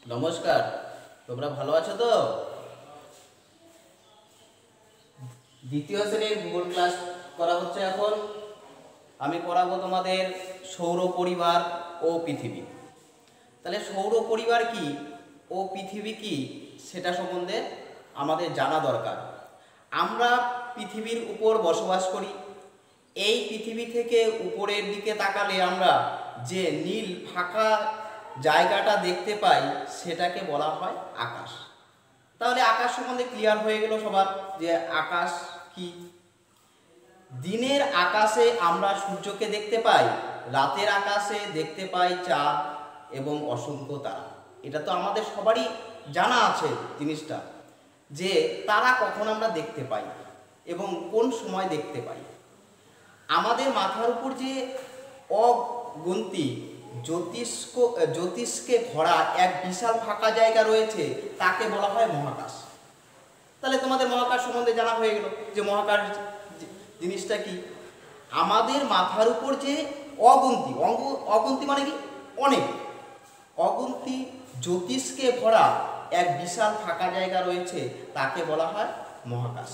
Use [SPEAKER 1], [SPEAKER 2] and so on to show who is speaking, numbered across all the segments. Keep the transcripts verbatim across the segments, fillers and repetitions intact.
[SPEAKER 1] নমস্কার, তোমরা ভালো আছো তো? দ্বিতীয় শ্রেণীর ভূগোল ক্লাস করা হচ্ছে এখন। আমি পড়াবো তোমাদের সৌর পরিবার ও পৃথিবী। তাহলে সৌর পরিবার কি ও পৃথিবী কি সেটা সম্বন্ধে আমাদের জানা দরকার। আমরা পৃথিবীর উপর বসবাস করি। এই পৃথিবী থেকে উপরের দিকে তাকালে আমরা যে নীল ফাঁকা জায়গাটা দেখতে পাই সেটাকে বলা হয় আকাশ। তাহলে আকাশ সম্বন্ধে ক্লিয়ার হয়ে গেল সবার যে আকাশ কি। দিনের আকাশে আমরা সূর্যকে দেখতে পাই, রাতের আকাশে দেখতে পাই চাঁদ এবং অসংখ্য তারা। এটা তো আমাদের সবারই জানা আছে জিনিসটা, যে তারা কখন আমরা দেখতে পাই এবং কোন সময় দেখতে পাই। আমাদের মাথার উপর যে অগন্তি জ্যোতিষ্ক জ্যোতিষকে ভরা এক বিশাল ফাঁকা জায়গা রয়েছে তাকে বলা হয় মহাকাশ। তাহলে তোমাদের মহাকাশ সম্বন্ধে জানা হয়ে গেল যে মহাকাশ জিনিসটা কি। আমাদের মাথার উপর যে অগন্তি অগন্তি মানে কি অনেক অগন্তি জ্যোতিষকে ভরা এক বিশাল ফাঁকা জায়গা রয়েছে তাকে বলা হয় মহাকাশ।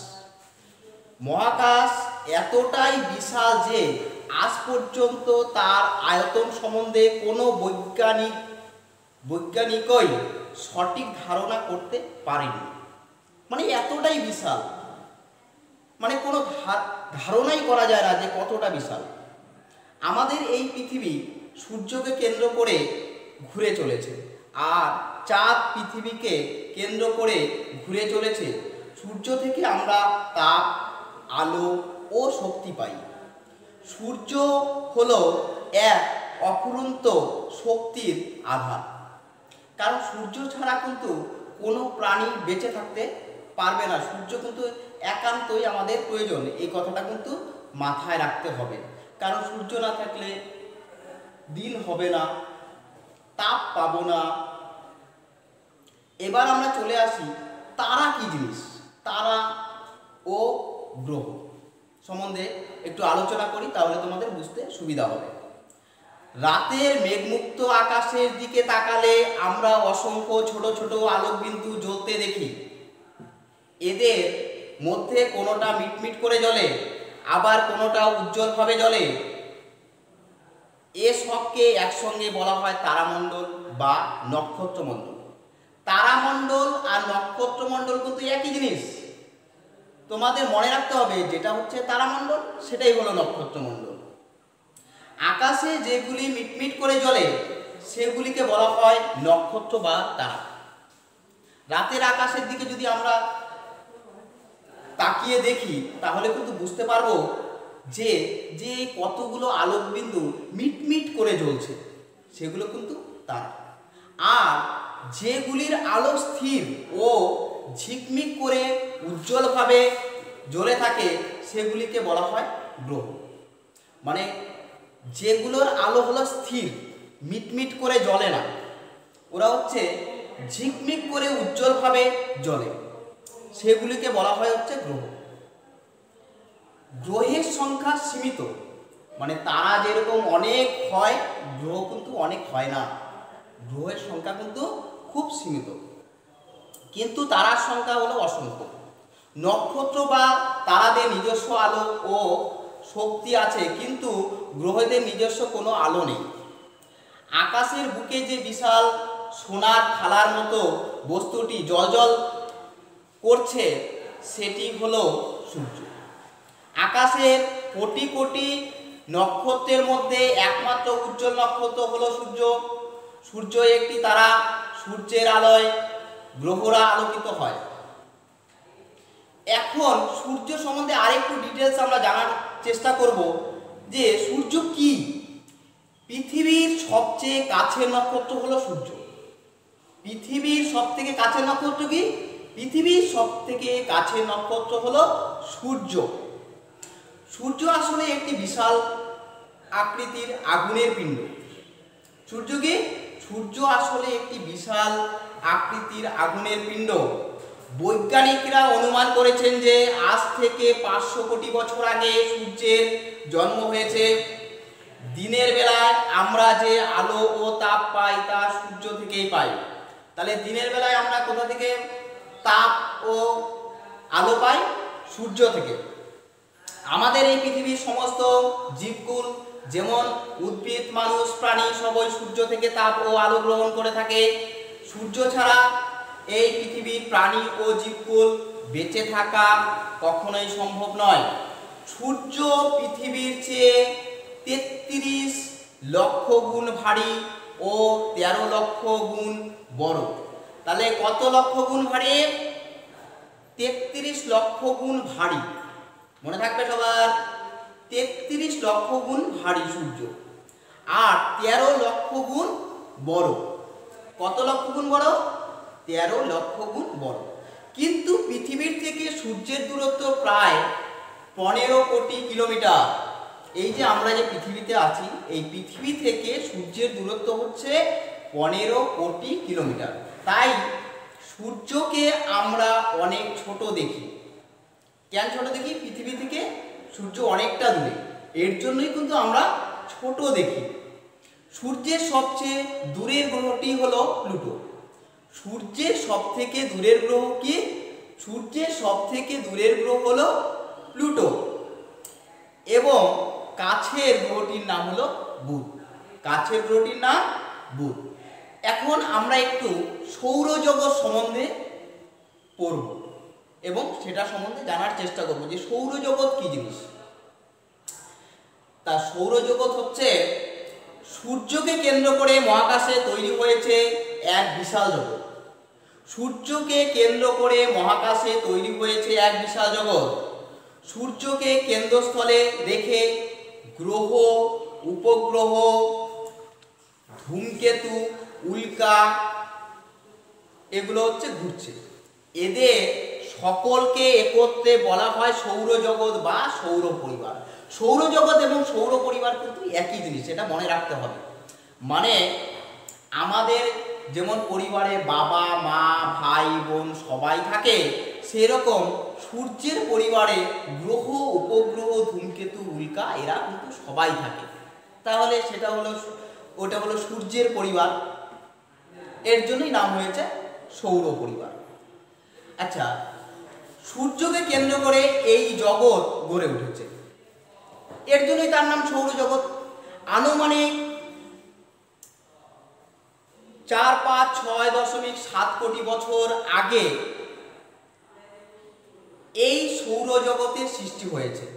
[SPEAKER 1] মহাকাশ এতটাই বিশাল যে আজ পর্যন্ত তার আয়তন সম্বন্ধে কোনো বৈজ্ঞানিক বৈজ্ঞানিকই সঠিক ধারণা করতে পারেনি। মানে এতটাই বিশাল, মানে কোনো ধারণাই করা যায় না যে কতটা বিশাল। আমাদের এই পৃথিবী সূর্যকে কেন্দ্র করে ঘুরে চলেছে, আর চাঁদ পৃথিবীকে কেন্দ্র করে ঘুরে চলেছে। সূর্য থেকে আমরা তাপ, আলো ও শক্তি পাই। সূর্য হলো এক অফুরন্ত শক্তির আধার, কারণ সূর্য ছাড়া কিন্তু কোনো প্রাণী বেঁচে থাকতে পারবে না। সূর্য কিন্তু একান্তই আমাদের প্রয়োজন, এই কথাটা কিন্তু মাথায় রাখতে হবে। কারণ সূর্য না থাকলে দিন হবে না, তাপ পাবো না। এবার আমরা চলে আসি তারা কি জিনিস। তারা ও গ্রহ সম্বন্ধে একটু আলোচনা করি, তাহলে তোমাদের বুঝতে সুবিধা হবে। রাতের মেঘমুক্ত আকাশের দিকে তাকালে আমরা অসংখ্য ছোট ছোট আলোকবিন্দু জ্বলতে দেখি। এদের মধ্যে কোনোটা মিটমিট করে জ্বলে, আবার কোনোটা উজ্জ্বলভাবে জ্বলে। এ সবকে একসঙ্গে বলা হয় তারামণ্ডল বা নক্ষত্রমণ্ডল। তারামণ্ডল আর নক্ষত্রমণ্ডল কিন্তু একই জিনিস। তোমাদের মনে রাখতে হবে, যেটা হচ্ছে তারামণ্ডল সেটাই হলো নক্ষত্রমণ্ডল। আকাশে যেগুলি মিটমিট করে জ্বলে সেগুলিকে বলা হয় নক্ষত্র বা তারা। রাতের আকাশের দিকে যদি আমরা তাকিয়ে দেখি তাহলে কিন্তু বুঝতে পারবো যে যে কতগুলো আলোকবিন্দু মিটমিট করে জ্বলছে সেগুলো কিন্তু তারা। আর যেগুলির আলো স্থির ও ঝিকমিক করে উজ্জ্বলভাবে জ্বলে থাকে সেগুলিকে বলা হয় গ্রহ। মানে যেগুলোর আলো হলো স্থির, মিটমিট করে জ্বলে না, ওরা হচ্ছে ঝিকমিক করে উজ্জ্বলভাবে জ্বলে, সেগুলিকে বলা হয় হচ্ছে গ্রহ। গ্রহের সংখ্যা সীমিত, মানে তারা যেরকম অনেক হয় গ্রহ কিন্তু অনেক হয় না। গ্রহের সংখ্যা কিন্তু খুব সীমিত, কিন্তু তারার সংখ্যা হলো অসংখ্য। নক্ষত্র বা তারাদের নিজস্ব আলো ও শক্তি আছে, কিন্তু গ্রহদের নিজস্ব কোনো আলো নেই। আকাশের বুকে যে বিশাল সোনার থালার মতো বস্তুটি জ্বলজ্বল করছে সেটি হলো সূর্য। আকাশের কোটি কোটি নক্ষত্রের মধ্যে একমাত্র উজ্জ্বল নক্ষত্র হলো সূর্য। সূর্য একটি তারা, সূর্যের আলোয় গ্রহরা আলোকিত হয়। এখন সূর্য সম্বন্ধে আরেকটু ডিটেলস আমরা জানার চেষ্টা করব যে সূর্য কি। পৃথিবীর সবচেয়ে কাছের নক্ষত্র হলো সূর্য। পৃথিবীর সব থেকে কাছের নক্ষত্র কি? পৃথিবীর সব থেকে কাছের নক্ষত্র হলো সূর্য। সূর্য আসলে একটি বিশাল আকৃতির আগুনের পিণ্ড। সূর্য কি? সূর্য আসলে একটি বিশাল আকৃতির আগুনের পিণ্ড। বৈজ্ঞানিকরা অনুমান করেছেন যে আজ থেকে পাঁচশো কোটি বছর আগে সূর্যের জন্ম হয়েছে। দিনের বেলায় আমরা যে আলো ও তাপ পাই তা সূর্য থেকেই পাই। তাহলে দিনের বেলায় আমরা কোথা থেকে তাপ ও আলো পাই? সূর্য থেকে। আমাদের এই পৃথিবীর সমস্ত জীবকুল যেমন উদ্ভিদ, মানুষ, প্রাণী সবই সূর্য থেকে তাপ ও আলো গ্রহণ করে থাকে। সূর্য ছাড়া এই পৃথিবীর প্রাণী ও জীবকুল বেঁচে থাকা কখনোই সম্ভব নয়। সূর্য পৃথিবীর চেয়ে তেত্রিশ লক্ষ গুণ ভারী ও তেরো লক্ষ গুণ বড়। তাহলে কত লক্ষ গুণ ভারী? তেত্রিশ লক্ষ গুণ ভারী। মনে থাকবে সবার, তেত্রিশ লক্ষ গুণ ভারী সূর্য, আর তেরো লক্ষ গুণ বড়। কত লক্ষ গুণ বড়? তেরো লক্ষ গুণ বড়। কিন্তু পৃথিবীর থেকে সূর্যের দূরত্ব প্রায় পনেরো কোটি কিলোমিটার। এই যে আমরা যে পৃথিবীতে আছি, এই পৃথিবী থেকে সূর্যের দূরত্ব হচ্ছে পনেরো কোটি কিলোমিটার। তাই সূর্যকে আমরা অনেক ছোট দেখি। কেন ছোট দেখি? পৃথিবী থেকে সূর্য অনেকটা দূরে, এর জন্যই কিন্তু আমরা ছোট দেখি। সূর্যের সবচেয়ে দূরের গ্রহটি হলো প্লুটো। সূর্যের সব থেকে দূরের গ্রহ কি? সূর্যের সব থেকে দূরের গ্রহ হলো প্লুটো, এবং কাছের গ্রহটির নাম হলো বুধ। কাছের গ্রহটির নাম বুধ। এখন আমরা একটু সৌরজগৎ সম্বন্ধে পড়ব এবং সেটা সম্বন্ধে জানার চেষ্টা করব যে সৌরজগৎ কি জিনিস। তা সৌরজগৎ হচ্ছে সূর্যকে কেন্দ্র করে মহাকাশে তৈরি হয়েছে এক বিশাল জগৎ। সূর্যকে কেন্দ্র করে মহাকাশে তৈরি হয়েছে এক বিশাল জগৎ। সূর্যকে কেন্দ্রস্থলে রেখে গ্রহ, উপগ্রহ, ধূমকেতু, উল্কা এগুলো হচ্ছে ঘুরছে। এদের সকলকে একত্রে বলা হয় সৌরজগৎ বা সৌর পরিবার। সৌরজগৎ এবং সৌর পরিবার কিন্তু একই জিনিস, এটা মনে রাখতে হবে। মানে আমাদের যেমন পরিবারে বাবা, মা, ভাই, বোন সবাই থাকে, সেরকম সূর্যের পরিবারে গ্রহ, উপগ্রহ, ধূমকেতু, উল্কা এরা কিন্তু সবাই থাকে। তাহলে সেটা হলো, ওটা হলো সূর্যের পরিবার, এর জন্যই নাম হয়েছে সৌর পরিবার। আচ্ছা, সূর্যকে কেন্দ্র করে এই জগৎ গড়ে উঠেছে, এর জন্যই তার নাম সৌরজগৎ। আনুমানিক চার পাঁচ ছয় দশমিক সাত কোটি বছর আগে এই সৌরজগতের সৃষ্টি হয়েছে।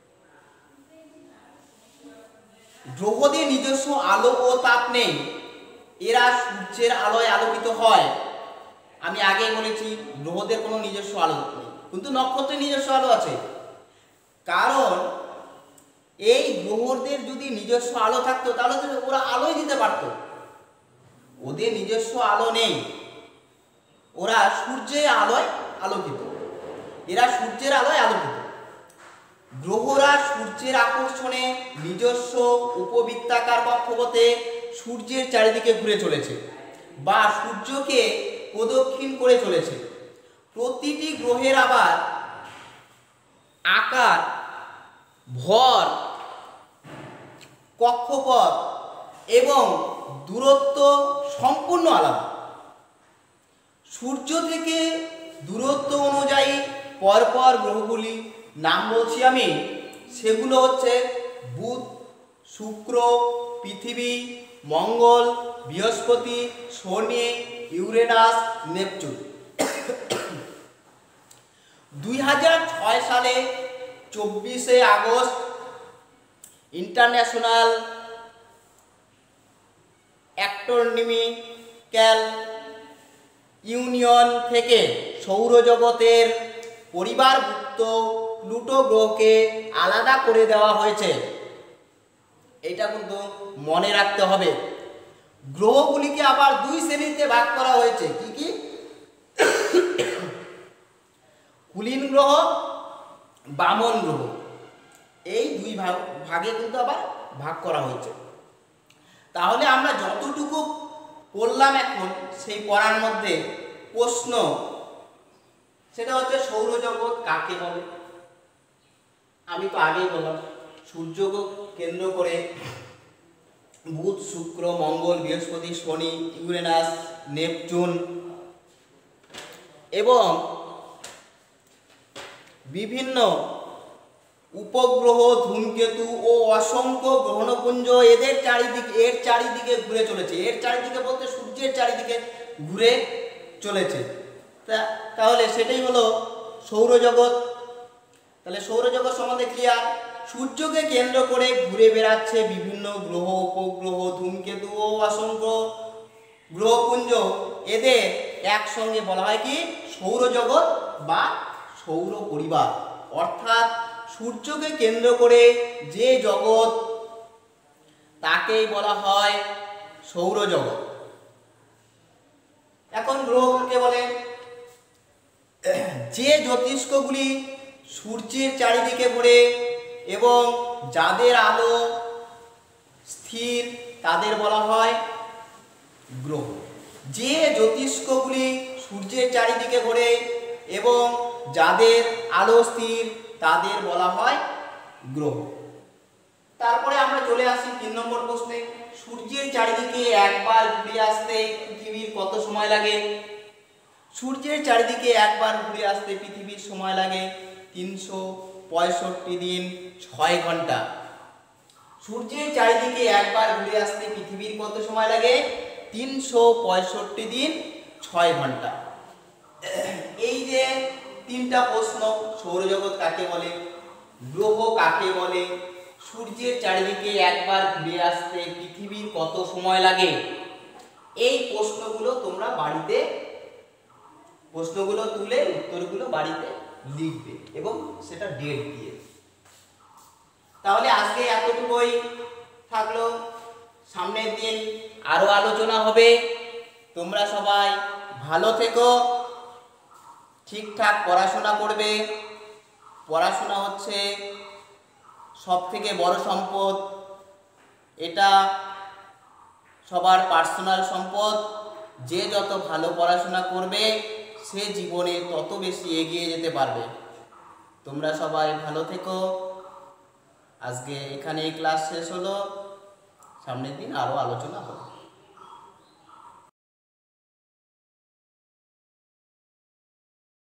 [SPEAKER 1] গ্রহদের নিজস্ব আলো ও তাপ নেই, এরা সূর্যের আলোয় আলোকিত হয়। আমি আগেই বলেছি গ্রহদের কোনো নিজস্ব আলো নেই, কিন্তু নক্ষত্রের নিজস্ব আলো আছে। কারণ এই গ্রহদের যদি নিজস্ব আলো থাকতো তাহলে তো ওরা আলোই দিতে পারতো। ওদের নিজস্ব আলো নেই, ওরা সূর্যের আলোয় আলোকিত, এরা সূর্যের আলোয় আলোকিত। গ্রহরা সূর্যের আকর্ষণে নিজস্ব উপবৃত্তাকার কক্ষপথে সূর্যের চারিদিকে ঘুরে চলেছে বা সূর্যকে প্রদক্ষিণ করে চলেছে। প্রতিটি গ্রহের আবার আকার, ভর, কক্ষপথ এবং দূরত্ব সম্পূর্ণ আলাদা। সূর্য থেকে দূরত্ব অনুযায়ী পরপর গ্রহগুলি নাম বলছি আমি, সেগুলো হচ্ছে বুধ, শুক্র, পৃথিবী, মঙ্গল, বৃহস্পতি, শনি, ইউরেনাস, নেপচুন। দুই হাজার ছয় সালে চব্বিশে আগস্ট ইন্টারন্যাশনাল অ্যাস্ট্রোনমিক্যাল ইউনিয়ন থেকে সৌরজগতের পরিবারভুক্ত প্লুটো গ্রহকে আলাদা করে দেওয়া হয়েছে। এটা কিন্তু মনে রাখতে হবে। গ্রহগুলিকে আবার দুই শ্রেণীতে ভাগ করা হয়েছে। কি কি? কুলীন গ্রহ, বামন গ্রহ, এই দুই ভাগ ভাগে কিন্তু আবার ভাগ করা হয়েছে। তাহলে আমরা যতটুকু পড়লাম এখন, সেই পড়ার মধ্যে প্রশ্ন সেটা হচ্ছে সৌরজগৎ কাকে বলে। আমি তো আগেই বললাম সূর্যকে কেন্দ্র করে বুধ, শুক্র, মঙ্গল, বৃহস্পতি, শনি, ইউরেনাস, নেপচুন এবং বিভিন্ন উপগ্রহ, ধূমকেতু ও অসংখ্য গ্রহণপুঞ্জ এদের চারিদিকে এর চারিদিকে ঘুরে চলেছে। এর চারিদিকে বলতে সূর্যের চারিদিকে ঘুরে চলেছে। তা তাহলে সেটাই হলো সৌরজগৎ। তাহলে সৌরজগৎ সম্বন্ধে ক্লিয়ার। সূর্যকে কেন্দ্র করে ঘুরে বেড়াচ্ছে বিভিন্ন গ্রহ, উপগ্রহ, ধূমকেতু ও অসংখ্য গ্রহপুঞ্জ। এদের একসঙ্গে বলা হয় কি সৌরজগৎ বা সৌর পরিবার। অর্থাৎ সূর্যকে কেন্দ্র করে যে জগৎ তাকেই বলা হয় সৌরজগৎ। এখন গ্রহকে বলে যে জ্যোতিষ্কগুলি সূর্যের চারিদিকে ঘুরে এবং যাদের আলো স্থির তাদের বলা হয় গ্রহ। যে জ্যোতিষ্কগুলি সূর্যের চারিদিকে ঘোরে এবং যাদের আলো স্থির তাদের বলা হয় গ্রহ। তারপরে আমরা চলে আসি তিন নম্বর প্রশ্নে। সূর্যের চারিদিকে একবার ঘুরে আসতে পৃথিবীর কত সময় লাগে? সূর্যের চারিদিকে একবার ঘুরে আসতে পৃথিবীর সময় লাগে তিনশো পঁয়ষট্টি দিন ছয় ঘন্টা। সূর্যের চারিদিকে একবার ঘুরে আসতে পৃথিবীর কত সময় লাগে? তিনশো পঁয়ষট্টি দিন ছয় ঘন্টা। এই যে তিনটা প্রশ্ন, সৌরজগৎ কাকে বলে, গ্রহ কাকে বলে, সূর্যের চারিদিকে একবার ঘুরে আসতে পৃথিবীর কত সময় লাগে, এই প্রশ্নগুলো তোমরা বাড়িতে প্রশ্নগুলো তুলে উত্তরগুলো বাড়িতে লিখবে এবং সেটা ডেট দিয়ে। তাহলে আজকে এতটুকুই থাকলো। সামনের দিন আরো আলোচনা হবে। তোমরা সবাই ভালো থেকো, ঠিকঠাক পড়াশোনা করবে। পড়াশোনা হচ্ছে সব থেকে বড় সম্পদ। এটা সবার পার্সোনাল সম্পদ। যে যত ভালো পড়াশোনা করবে সে জীবনে তত বেশি এগিয়ে যেতে পারবে। তোমরা সবাই ভালো থেকো। আজকে এখানেই ক্লাস শেষ হলো। সামনের দিন আরো আলোচনা হবে।